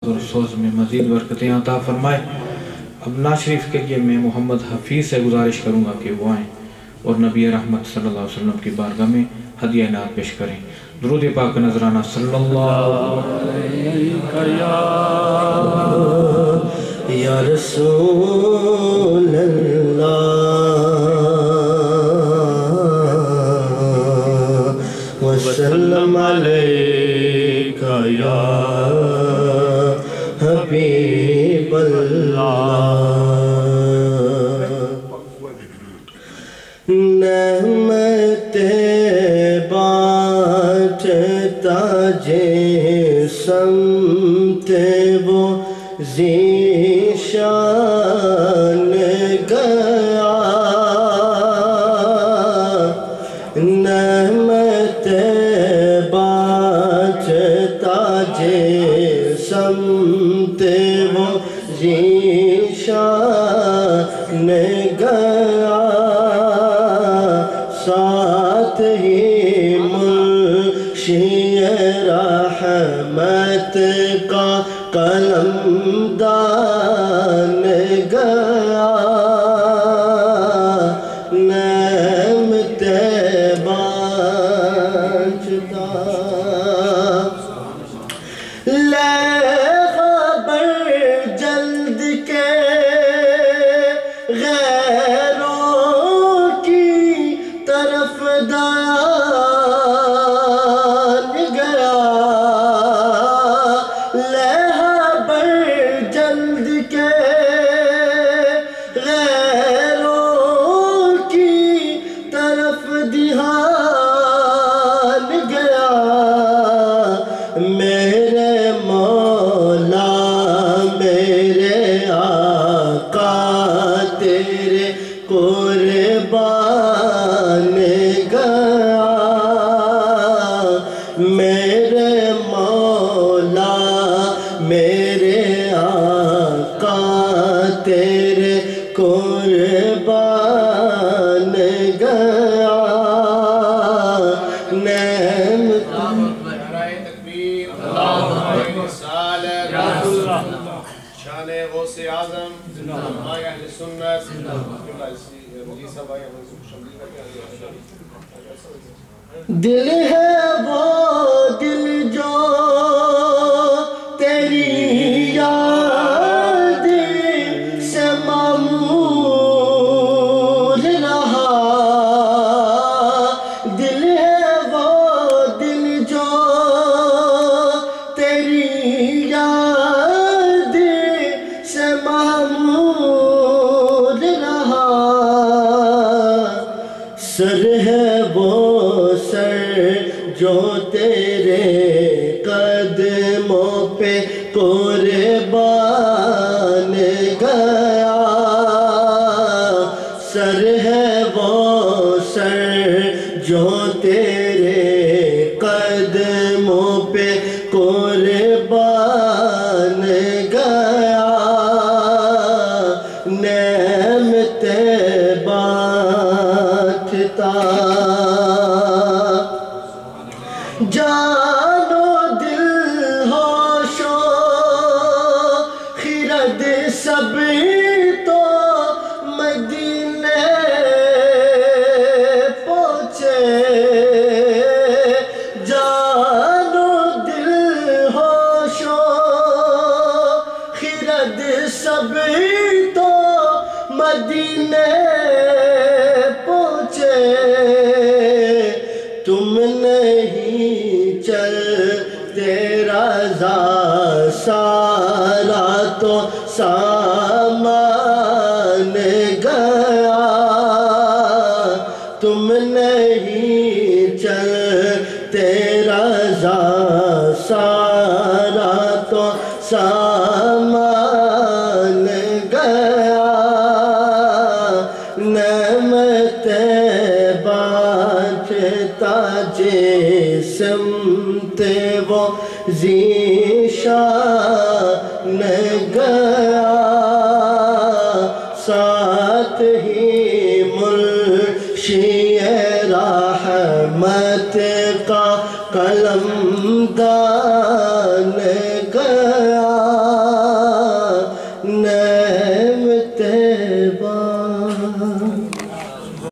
और सोज में मज़ीद बरकतें अता फरमाए। अब नाज़ शरीफ के लिए मैं मोहम्मद हफ़ीज़ से गुजारिश करूँगा कि वो आएँ और नबी रहमत सल्लल्लाहु अलैहि वसल्लम की बारगाह में हदिया इनात पेश करें। दुरूद पाक नजराना सल्लल्लाहु या रसूल अल्लाह वसल्लम अलैका या हबीब अल्लाह। नेमते बाँटता जिस्म ते वो ज़ीशान गया। नेमते बाँटता जिस्म ते वो ज़ीशान गया। साथ ही मुंशी रहमत का कलमदान गया। नेमते बाँटता ले खबर जल्द के गैरों की तरफ दान गया। ले खबर जल्द के गैरों की तरफ ध्यान गया। मेरे मौला मेरे आका तेरे कुर्बान गया। मेरे मौला मेरे आका तेरे कुर्बान गया। दिल है वो दिल जो तेरी याद से मामूर रहा। दिल है वो दिल जो तेरी याद से मामूर रहा। सर है वो सर जो तेरे कदमों पे कुर्बान गया। सर है वो सर जो तेरे कदमों पे कुर्बान गया। नेमते बाँटता जानो दिल होशो खिरद सब तो मदीने पहुँचे। जानो दिल होशो खिरद सब तो मदीने पहुँचे। तुम नहीं चलते रज़ा सारा तो सामान गया। तुम नहीं चलते रज़ा सारा तो सामान गया। नेमते बाँटता जिस्म ते वो ज़ीशान गया। साथ ही मुंशी रहमत का कलमदान गया। अल्लाह